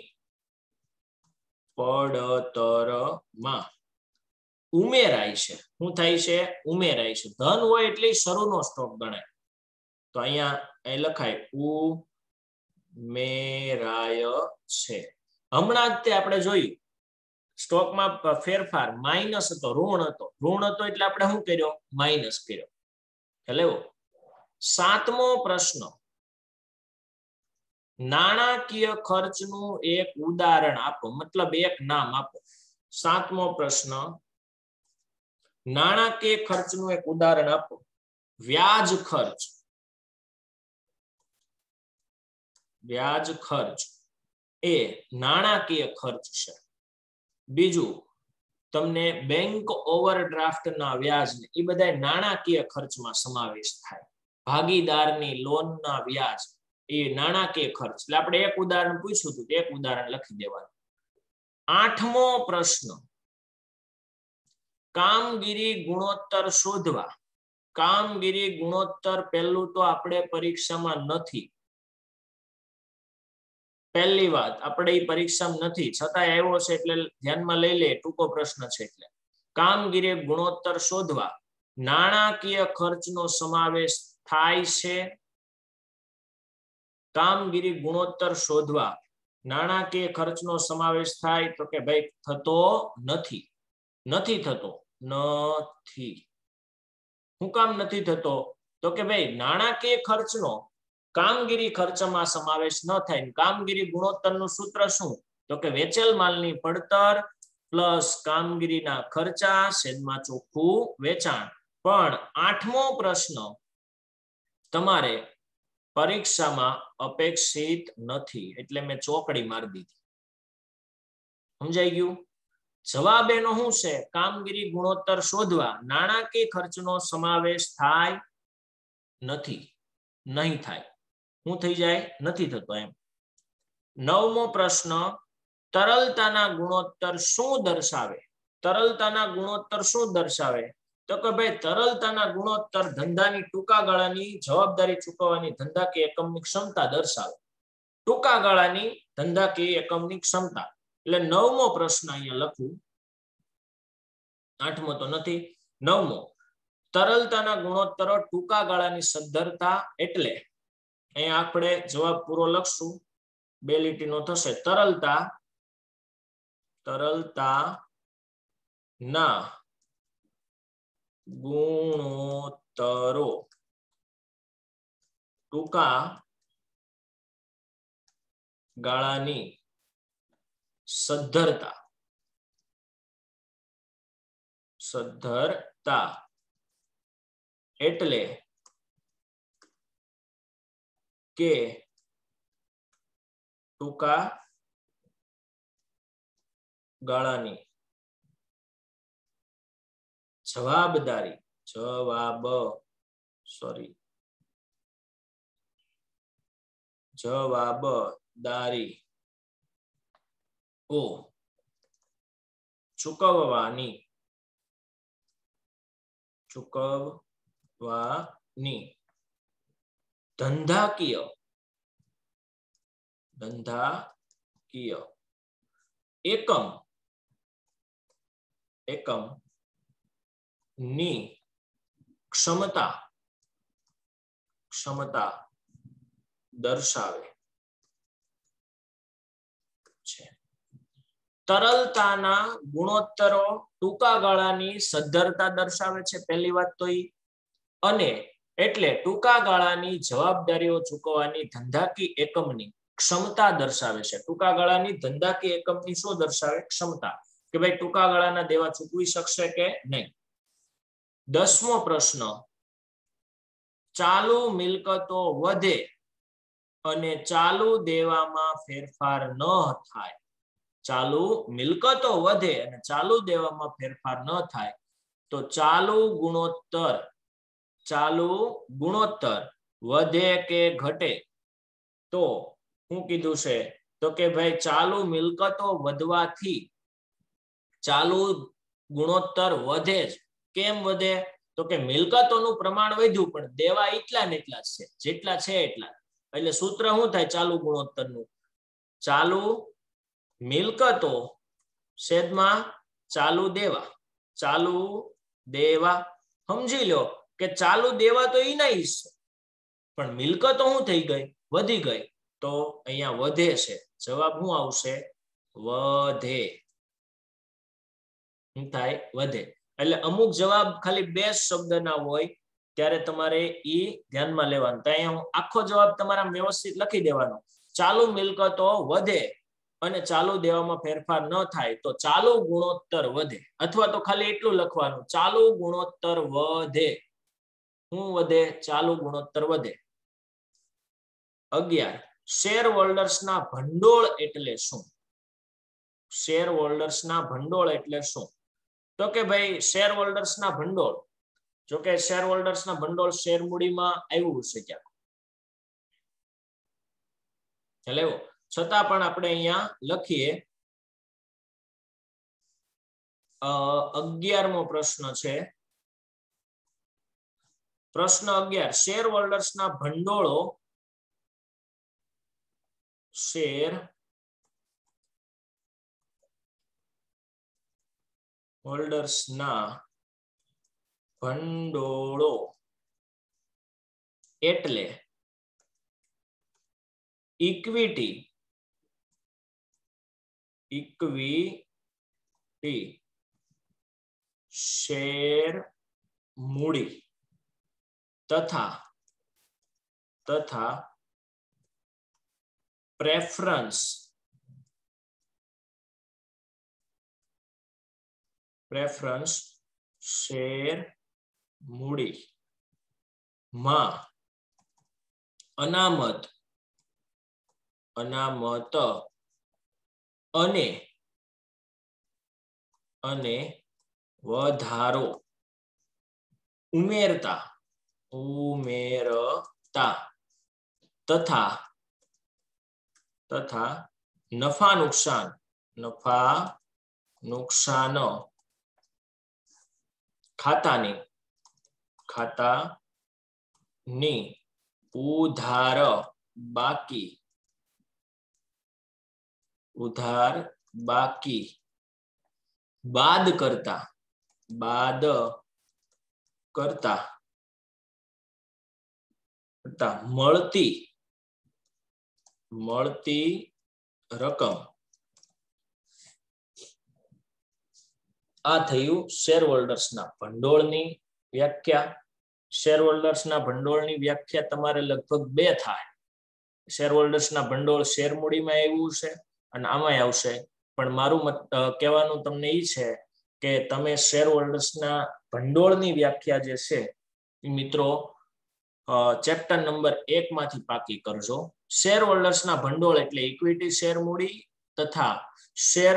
પડતરમાં ઉમેરાય છે. શું થાય છે? ઉમેરાય છે. ધન હોય એટલે શરૂનો સ્ટોક ગણાય. તો અહીંયા એ લખાય ઉમેરાય છે. હમણાં જ તે આપણે જોયું સ્ટોકમાં ફેરફાર માઇનસ હતો, ઋણ હતો. ઋણ હતો એટલે આપણે શું કર્યો? માઇનસ કર્યો. એટલે સાતમો પ્રશ્ન, નાણાકીય ખર્ચનું એક ઉદાહરણ આપો, મતલબ એક નામ આપો. સાતમો પ્રશ્ન, નાણાકીય ખર્ચનું એક ઉદાહરણ આપો. વ્યાજ ખર્ચ. વ્યાજ ખર્ચ એ નાણાકીય ખર્ચ છે. બીજું, તમને બેંક ઓવરડ્રાફ્ટના વ્યાજ એ બધા નાણાકીય ખર્ચમાં સમાવેશ થાય. ભાગીદારની લોનના વ્યાજ એ નાણાકીય ખર્ચ. એટલે આપણે એક ઉદાહરણ પૂછ્યું હતું, એક ઉદાહરણ લખી દેવાનું. આઠમો પ્રશ્ન, કામગીરી ગુણોત્તર શોધવા. કામગીરી ગુણોત્તર પહેલું તો આપણે પરીક્ષામાં નથી. પહેલી વાત આપણે પરીક્ષામાં નથી, છતાં આવ્યો છે એટલે ધ્યાનમાં લઈ લે. ટૂંકો પ્રશ્ન છે એટલે કામગીરી ગુણોત્તર શોધવા નાણાકીય ખર્ચનો સમાવેશ થાય છે. કામગીરી ગુણોત્તર શોધવા નાણાકીય ખર્ચનો સમાવેશ થાય તો કે ભાઈ થતો નથી. નથી થતો. નથી. શું કામ નથી થતો? તો કે ભાઈ નાણાકીય ખર્ચનો કામગીરી ખર્ચમાં સમાવેશ ન થાય. કામગીરી ગુણોત્તરનું સૂત્ર શું? તો કે વેચેલ માલની પડતર પ્લસ કામગીરીના ખર્ચા છેદમાં ચોખ્ખું વેચાણ. પણ આઠમો પ્રશ્ન તમારે પરીક્ષામાં અપેક્ષિત નથી એટલે મેં ચોકડી મારી દીધી. સમજાઈ ગયું? જવાબ એનો શું છે? કામગીરી ગુણોત્તર શોધવા નાણાકીય ખર્ચનો સમાવેશ થાય નથી. નહીં થાય. શું થઈ જાય? નથી થતો એમ. નવમો પ્રશ્ન, તરલતાના ગુણોત્તર શું દર્શાવે? તરલતાના ગુણોત્તર શું દર્શાવે? તો કે ભાઈ તરલતાના ગુણોત્તર ધંધાની ટૂંકા ગાળાની જવાબદારી ચૂકવવાની ધંધાકીય એકમની ક્ષમતા દર્શાવે. ટૂંકા ગાળાની ધંધાકીય એકમની ક્ષમતા. એટલે નવમો પ્રશ્ન અહીંયા લખું. આઠમો તો નથી. નવમો, તરલતાના ગુણોત્તરો ટૂંકા ગાળાની સદ્ધરતા એટલે અહીંયા આપણે જવાબ પૂરો લખશું. બે લીટીનો થશે. તરલતા તરલતા ના ગુણોત્તરો ટૂંકા ગાળાની સદ્ધરતા સદ્ધરતા એટલે કે ટૂંકા ગાળાની જવાબદારી જવાબ સોરી જવાબદારી ઓ ચૂકવવાની ચૂકવવાની ધંધાકીય ધંધાકીય એકમ એકમ ની ક્ષમતા ક્ષમતા દર્શાવે છે. તરલતાના ગુણોત્તરો ટૂંકા ગાળાની સદ્ધરતા દર્શાવે છે. પહેલી વાત તો ઈ. અને એટલે ટૂંકા ગાળાની જવાબદારીઓ ચૂકવવાની ધંધાકીય એકમની ક્ષમતા દર્શાવે છે. ટૂંકા ગાળાની ધંધાકીય એકમની શું દર્શાવે? ક્ષમતા. કે ભાઈ ટૂંકા ગાળાના દેવા ચૂકવી શકશે કે નહીં. દસમો પ્રશ્ન, ચાલુ મિલકતો વધે અને ચાલુ દેવામાં ફેરફાર ન થાય, ચાલુ મિલકતો વધે અને ચાલુ દેવામાં ફેરફાર ન થાય તો ચાલુ ગુણોત્તર ચાલુ ગુણોત્તર વધે કે ઘટે તો શું કીધું છે તો કે ભાઈ ચાલુ મિલકતો વધવાથી ચાલુ ગુણોત્તર વધે જ. કેમ વધે તો કે મિલકતોનું પ્રમાણ વધ્યું પણ દેવા એટલા ને એટલા છે, જેટલા છે એટલા. એટલે સૂત્ર શું થાય ચાલુ ગુણોત્તરનું? ચાલુ મિલકતો છેદમાં ચાલુ દેવા, ચાલુ દેવા. સમજી લો કે ચાલુ દેવા તો એના જ છે પણ મિલકતો શું થઈ ગઈ? વધી ગઈ. તો અહીંયા વધે છે. જવાબ શું આવશે? વધે. શું થાય? વધે. એટલે અમુક જવાબ ખાલી બે શબ્દના હોય ત્યારે તમારે ઈ ધ્યાનમાં લેવાનું. તો અહીંયા હું આખો જવાબ તમારા વ્યવસ્થિત લખી દેવાનો. ચાલુ મિલકતો વધે અને ચાલુ દેવામાં ફેરફાર ન થાય તો ચાલુ ગુણોત્તર વધે, અથવા તો ખાલી એટલું લખવાનું ચાલુ ગુણોત્તર વધે. શું વધે? ચાલુ ગુણોત્તર વધે. અગિયાર, શેર હોલ્ડર્સના ભંડોળ એટલે શું? શેર હોલ્ડર્સના ભંડોળ એટલે શું? તો કે ભાઈ શેર હોલ્ડર્સના ભંડોળ, જો કે શેર હોલ્ડર્સના ભંડોળ શેર મૂડીમાં આવ્યું છે ક્યાંક, એટલે છતાં પણ આપણે અહીંયા લખીએ. અગિયારમો પ્રશ્ન છે. પ્રશ્ન અગિયાર, શેર હોલ્ડર્સના ભંડોળો શેર હોલ્ડર્સના ભંડોળો એટલે ઇક્વિટી ઇક્વિટી શેર મૂડી તથા તથા પ્રેફરન્સ પ્રેફરન્સ શેર મૂડી માં અનામત અનામત અને અને વધારો ઉમેરતા ઉમેરતા તથા તથા નફા નુકસાન નફા નુકસાન ખાતાની ખાતાની ઉધાર બાકી ઉધાર બાકી બાદ કરતા બાદ કરતા મળતી મળતી રકમ. આ થયું શેર હોલ્ડર્સના ભંડોળની વ્યાખ્યા. શેર હોલ્ડર્સના ભંડોળની વ્યાખ્યા તમારે લગભગ બે થાય. શેર હોલ્ડર્સના ભંડોળ શેર મૂડીમાં આવ્યું છે અને આમાં આવશે, પણ મારું કહેવાનું તમને એ છે કે તમે શેર હોલ્ડર્સના ભંડોળની વ્યાખ્યા જે છે એ મિત્રો ચેપ્ટર નંબર એક માંથી પાકી કરજો. શેર હોલ્ડર્સના ભંડોળ એટલે ઇક્વિટી શેર મૂડી તથા શેર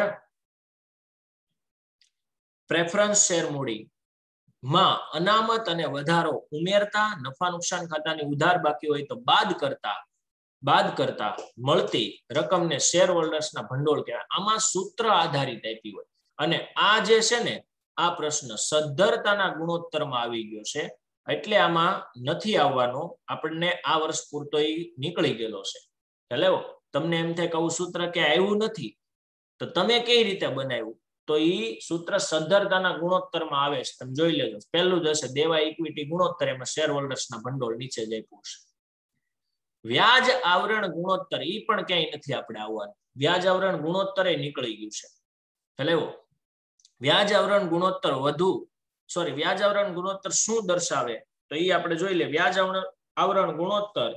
પ્રેફરન્સ શેર મૂડી માં અનામત અને વધારો ઉમેરતા નફા નુકસાન ખાતાની ઉધાર બાકી હોય તો બાદ કરતા બાદ કરતા મળતી રકમને શેર હોલ્ડર્સના ભંડોળ કહેવાય. આમાં સૂત્ર આધારિત આપી હોય અને આ જે છે ને આ પ્રશ્ન સદ્ધરતાના ગુણોત્તરમાં આવી ગયો છે એટલે આમાં નથી આવવાનો. આપણને આ વર્ષ પૂરતો નીકળી ગયેલો છે. એટલે તમને એમ થાય કે આવું સૂત્ર ક્યાં આવ્યું નથી તો તમે કઈ રીતે બનાવ્યું? તો ઈ સૂત્ર સદ્ધરતાના ગુણોત્તરમાં આવે છે. તમે જોઈ લેજો. પહેલું જ હશે દેવા ઇક્વિટી ગુણોત્તર, એમાં શેર હોલ્ડર્સના ભંડોળ નીચે જ આપ્યું છે. વ્યાજ આવરણ ગુણોત્તર ઈ પણ ક્યાંય નથી આપણે આવવાનું. વ્યાજ આવરણ ગુણોત્તર એ નીકળી ગયું છે. એટલે વ્યાજ આવરણ ગુણોત્તર વધુ સોરી વ્યાજ આવરણ ગુણોત્તર શું દર્શાવે તો એ આપણે જોઈ લે. વ્યાજ આવરણ ગુણોત્તર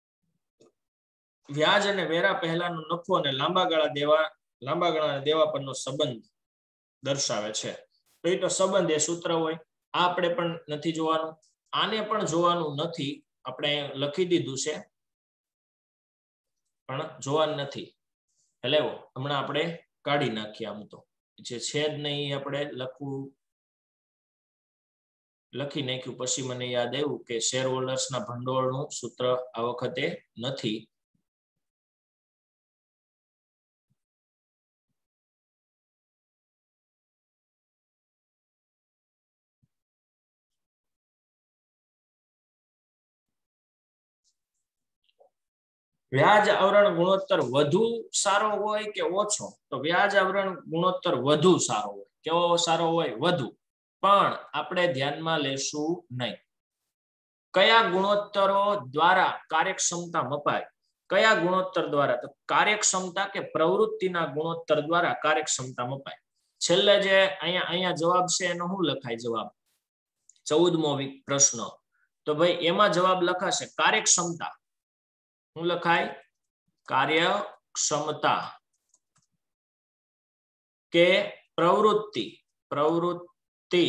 વ્યાજ અને વેરા પહેલાનો નફો અને લાંબા ગાળા દેવા લાંબા ગાળાના દેવા પરનો સંબંધ દર્શાવે છે. તો એ તો સંબંધ એ સૂત્ર હોય. આ આપણે પણ નથી જોવાનું, આને પણ જોવાનું નથી. આપણે લખી દીધું છે પણ જોવા નથી એટલે હમણાં આપણે કાઢી નાખીએ આમ તો જે છે જ નહીં આપણે લખવું લખી નાખ્યું પછી મને યાદ આવ્યું કે શેર હોલ્ડર્સના ભંડોળનું સૂત્ર આ વખતે નથી વ્યાજ આવરણ ગુણોત્તર વધુ સારો હોય કે ઓછો તો વ્યાજ આવરણ ગુણોત્તર વધુ સારો હોય કેવો સારો હોય વધુ પણ આપણે ધ્યાનમાં લેશું નહીં કયા ગુણોત્તરો દ્વારા કાર્યક્ષમતા મપાય કયા ગુણોત્તર દ્વારા તો કાર્યક્ષમતા કે પ્રવૃત્તિના ગુણોત્તર દ્વારા કાર્યક્ષમતા મપાય છેલ્લે જે અહીંયા અહીંયા જવાબ છે એનો શું લખાય જવાબ ચૌદમો પ્રશ્ન તો ભાઈ એમાં જવાબ લખાશે કાર્યક્ષમતા શું લખાય કાર્યક્ષમતા કે પ્રવૃત્તિ પ્રવૃત્તિ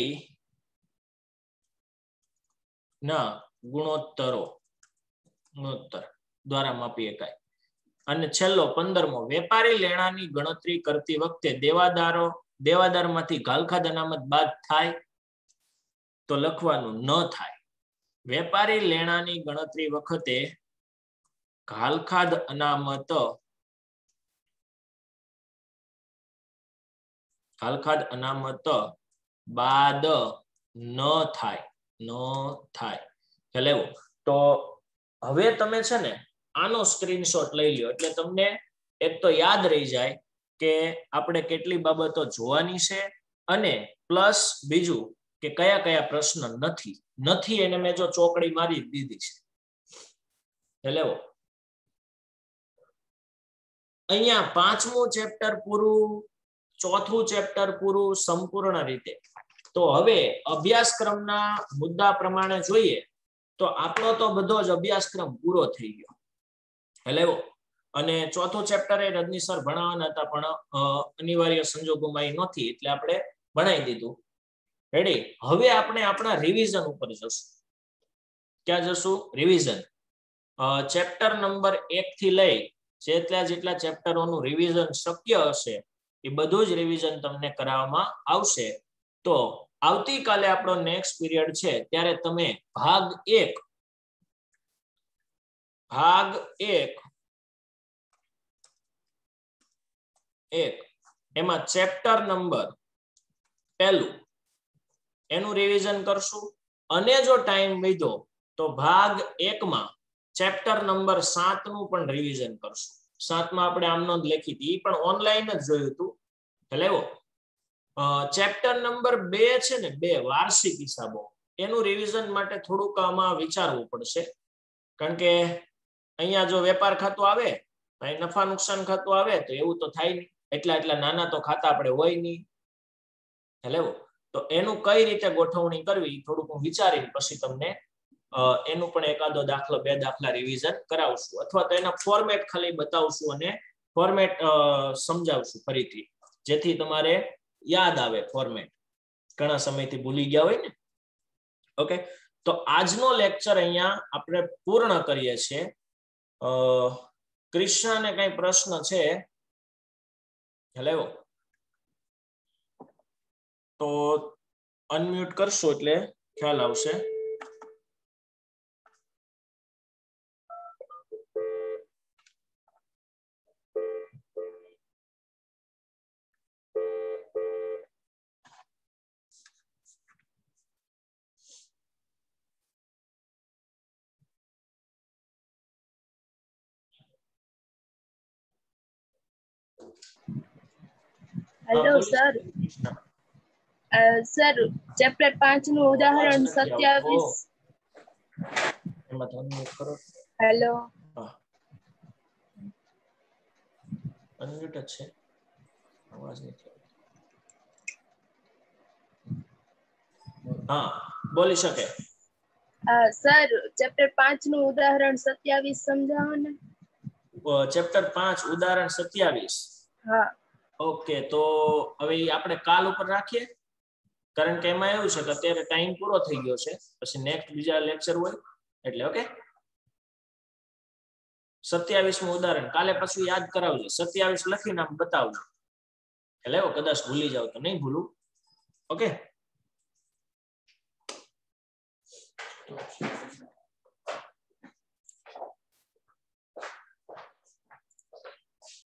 ના ગુણોત્તરો ગુણોત્તર દ્વારા માપી શકાય અને છેલ્લો પંદરમો વેપારી લેણાની ગણતરી કરતી વખતે દેવાદારો દેવાદારમાંથી ઘાલખાદ અનામત બાદ થાય તો લખવાનું ન થાય વેપારી લેણાની ગણતરી વખતે ઘાલખાદ અનામત ઘાલખાદ અનામત બાદ ન થાય ન થાય ખ્યાલ તો હવે તમે છે ને આનો સ્ક્રીનશોટ લઈ લ્યો એટલે તમને એક તો યાદ રહી જાય કે આપણે કેટલી બાબતો જોવાની છે અને પ્લસ બીજું કે કયા કયા પ્રશ્ન નથી નથી એને મેં જો ચોકડી મારી દીધી છે એટલે અહીંયા પાંચમું ચેપ્ટર પૂરું ચોથું ચેપ્ટર પૂરું સંપૂર્ણ રીતે તો હવે અભ્યાસક્રમના મુદ્દા પ્રમાણે જોઈએ તો આપણો તો બધો જ અભ્યાસક્રમ પૂરો થઈ ગયો એટલે અને ચોથું ચેપ્ટર એ રજની સર ભણાવવાના હતા પણ અનિવાર્ય સંજોગોમાં એ નથી એટલે આપણે ભણાવી દીધું રેડી હવે આપણે આપણા રિવિઝન ઉપર જશું ક્યાં જશું રિવિઝન ચેપ્ટર નંબર એક થી લઈ જેટલા જેટલા ચેપ્ટરોનું રિવિઝન શક્ય હશે એ બધું જ રિવિઝન તમને કરાવવામાં આવશે તો આવતીકાલે આપણો નેક્સ્ટ પીરિયડ છે ત્યારે તમે ભાગ એક ભાગ એક એક એમાં ચેપ્ટર નંબર પહેલું એનું રિવિઝન કરશું અને જો ટાઈમ વધ્યો તો ભાગ એક માં ચેપ્ટર નંબર સાત નું પણ રિવિઝન કરશું સાત માં આપણે આમનો જ લખી હતી પણ ઓનલાઈન જ જોયું હતું એટલે એવો ચેપ્ટર નંબર બે છે ને બે વાર્ષિક હિસાબો એનું રિવિઝન માટે થોડુંક આમાં વિચારવું પડશે કારણ કે અહીંયા જો વેપાર ખાતું આવે અહીં નફા નુકસાન ખાતું આવે તો એવું તો થાય નહીં એટલા એટલા નાના તો ખાતા આપણે હોય નહીં એટલે તો એનું કઈ રીતે ગોઠવણી કરવી થોડુંક હું વિચારીને પછી તમને એનું પણ એકાદો દાખલો બે દાખલા રિવિઝન કરાવશું અથવા તો એના ફોર્મેટ ખાલી બતાવશું અને ફોર્મેટ સમજાવશું ફરીથી જેથી તમારે યાદ આવે ફોર્મેટ ઘણા સમયથી ભૂલી ગયા હોય ને ઓકે તો આજનો લેક્ચર અહીંયા આપણે પૂર્ણ કરીએ છીએ કૃષ્ણને કઈ પ્રશ્ન છે હેલો તો અનમ્યુટ કરશો એટલે ખ્યાલ આવશે હેલો સર સર ચેપ્ટર પાંચ નું ઉદાહરણ સત્યાવીસ હેલો અનમ્યુટ છે અવાજ નથી હા બોલી શકે સર ચેપ્ટર પાંચ નું ઉદાહરણ સત્યાવીસ સમજાવો ને ચેપ્ટર પાંચ ઉદાહરણ સત્યાવીસ હા ઓકે તો હવે આપણે કાલ ઉપર રાખીએ કારણ કે એમાં એવું છે કે અત્યારે ટાઈમ પૂરો થઈ ગયો છે પછી નેક્સ્ટ બીજા લેક્ચર હોય એટલે ઓકે સત્યાવીસમું ઉદાહરણ કાલે પાછું યાદ કરાવજો. સત્યાવીસ લખીને આમ બતાવજો એટલે કદાચ ભૂલી જાવ તો નહીં ભૂલું. ઓકે